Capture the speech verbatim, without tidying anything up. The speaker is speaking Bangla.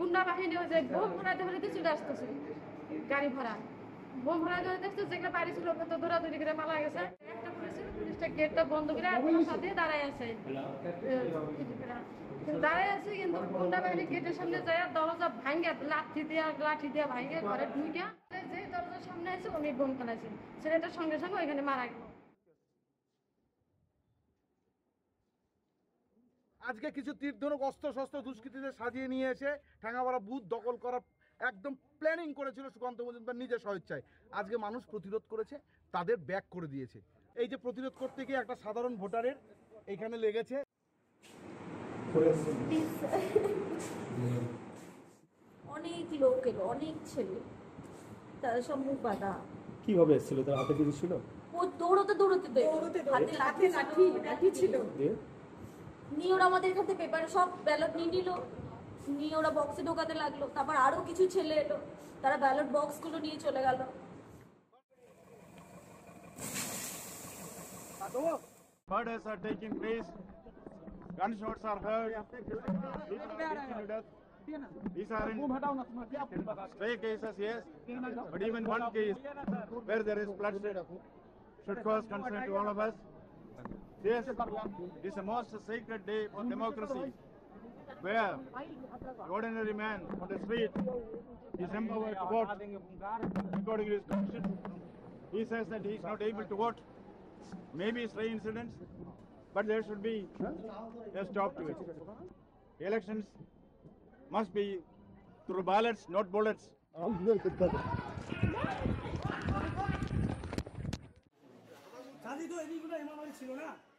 গুন্ডা বাহিনী হয়ে যায় বোম ভরাতে ভরাতে চলে আসতেছে গাড়ি ভরা বোম ভরাতে ভরাতে আসতে যেগুলো বাড়ি ছিল তো দৌড়াদৌড়ি করে মারা গেছে একটা পুলিশ পুলিশটা গেটটা বন্ধ করে আমার সাথে দাঁড়ায় আছে দাঁড়ায় আছে কিন্তু গুন্ডা বাহিনী গেটের সামনে যায় দরজা ভাঙ্গে লাঠি দিয়া লাঠি দিয়া ভাঙ্গে ঘরে ঢুকে যে দরজার সামনে আছে উনি বোম ফেলাইছে ছেলেটার সঙ্গে সঙ্গে ওইখানে মারা গেল। আজকে কিছু তীরধনুক অস্ত্র শস্ত্র দুষ্কৃতীদের সাজিয়ে নিয়ে এসে ঠ্যাঙ্গাপাড়া বুথ দখল করার একদম প্ল্যানিং করেছিল সুকান্ত মজুমদার নিজের স্বেচ্ছায়। আজকে মানুষ প্রতিরোধ করেছে, তাদের ব্যাক করে দিয়েছে। এই যে প্রতিরোধ করতে গিয়ে একটা সাধারণ ভোটারের এখানে লেগেছে। অনেক লোক এলো, অনেক ছেলে, তারা সব মুখ বাঁধা। কিভাবে এসেছিল? তার হাতে কিছু ছিল? ও দৌড়তে দৌড়তে হাতে লাঠি লাঠি লাঠি ছিল। নিয়ে ওরা আমাদের এখান থেকে পেপারে সব ব্যালট নিয়ে নিল, নিয়ে ওরা বক্সে ঢোকাতে লাগলো। তারপর আরো কিছু ছেলে এলো, তারা ব্যালট বক্স গুলো নিয়ে চলে গেল। Murders are taking place, gunshots are heard, people are beaten to death. These are in stray cases, yes, but even one case where there is bloodshed should cause concern to all of us. This is the most sacred day for democracy, where the ordinary man on the street is empowered to vote according to his constitution. He says that he is not able to vote. Maybe stray incidents, but there should be a stop to it. Elections must be through ballots, not bullets. সাজি তো এদিকগুলো এমন ছিল না।